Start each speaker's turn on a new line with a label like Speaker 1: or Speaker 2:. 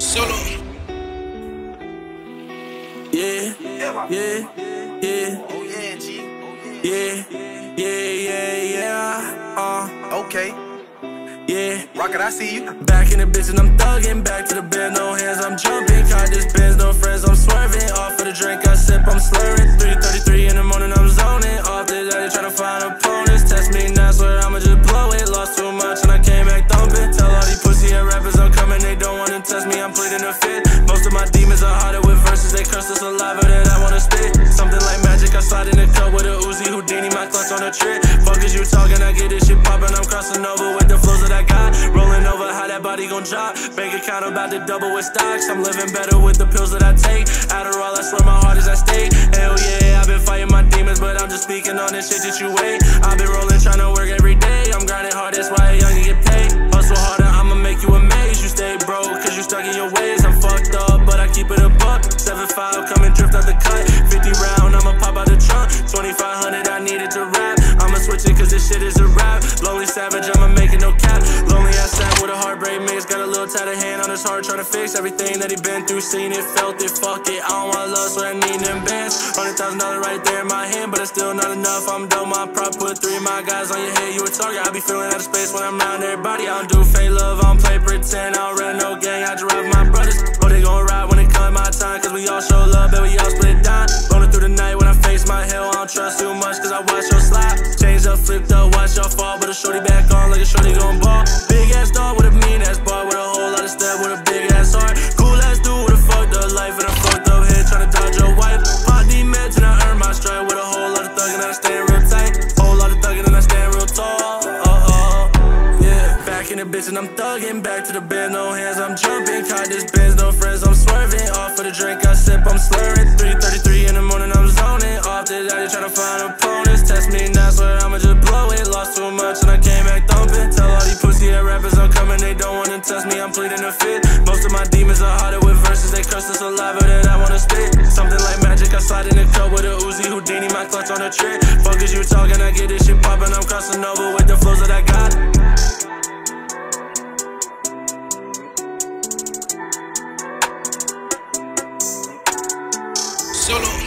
Speaker 1: Solo. Yeah, yeah, yeah.
Speaker 2: Oh yeah, G.
Speaker 1: Yeah.
Speaker 2: Okay.
Speaker 1: Yeah.
Speaker 2: Rocket, I see you.
Speaker 1: Back in the bitch and I'm thugging. Back to the bed, no hands, I'm jumping. Caught this Benz, no friends, I'm swerving. Off for the drink, I sip, I'm slurring. 3:33 in the morning, I'm zoning. Off the day, tryna find opponents. Test me now, swear I'ma just blow it. Lost too much and I came back thumping. Tell all these pussy ass rappers I'm coming, they don't wanna test me, I'm pleading the fifth. Most of my demons are harder with verses, they curse the saliva that I wanna spit. Something like magic, I slide in the cup with a Uzi Houdini, my clutch on a trick. Fuck is you talking, I get this shit poppin', I'm crossing over with the flows that I got. Rolling over, how that body gon' drop. Bank account about to double with stocks. I'm living better with the pills that I take. Adderall, I swear my heart is at stake. Hell yeah, I've been fighting my demons, but I'm just speaking on this shit that you wait. I've been rolling, trying to work every day. I'm grinding hard, that's why a young get paid. Hustle harder, I'ma make you amazed. You stay broke, cause you stuck in your ways. I'm fucked up, but I keep it a buck. 7.5, come and drift out the cut. 50 round, I'ma pop out the trunk. 2,500, I needed to rap. I'ma switch it, cause this shit is a rap. Lonely savage, I'ma make it no cap. Lonely ass sap with a heartbreak mix. Got a little tatted hand on his heart, trying to fix everything that he been through. Seen it, felt it, fuck it. I don't want love, so I need them bands. $100,000 right there in my hand, but it's still not enough. I'm dumb, I probably put 3 of my guys on your head. You a target, I be feeling out of space when I'm around everybody. I don't do fake love, I don't play pretend. I don't run no gang, I just ride with my brothers. Oh, they gon' ride when it come my time, cause we all show love, but we all split it down. Rolling through the night when I face my hell, I don't trust too much, cause I watch your slide. Changed up, flipped up, watch y'all fall, but a shorty back on like a shorty gon' ball. Big ass dog with a mean ass bar, with a whole lot of step, with a big ass heart. Cool ass dude with a fucked up life and a fucked up head, tryna dodge your wife. Pop D meds and I earn my stripe, with a whole lot of thuggin' and I stand real tight. Whole lot of thuggin' and I stand real tall. Yeah. Back in the bitch and I'm thuggin', back to the bed, no hands, I'm jumping. Caught this Benz, no friends, I'm swerving. Off for the drink, I sip, I'm slurring. 3:33 in the morning, I'm zoning. Off the day, tryna find opponents. Test me now, swear I'ma just blow it. Lost too much and I came back thumping. Tell all these pussy ass rappers I'm coming, they don't wanna test me, I'm pleading the fifth. Most of my demons are harder with verses, they curse the saliva that I wanna spit. Something like magic, I slide in the cup with a Uzi Houdini, my clutch on a trick. Fuck is you talking, I get this shit poppin', I'm crossing over with the flows that I got. Solo.